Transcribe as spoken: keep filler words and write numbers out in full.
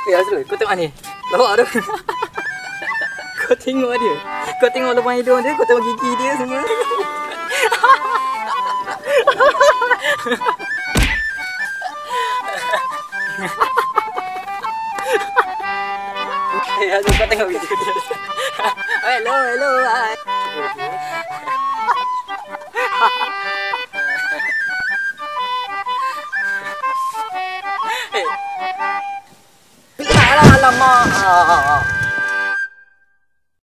Eh Azrul, kau tengok ni. Lawak tu. Kau tengok dia. Kau tengok lubang hidung dia, kau tengok gigi dia semua. Eh Azrul, kau tengok video dia. Hello, hello. Hai. Alamak.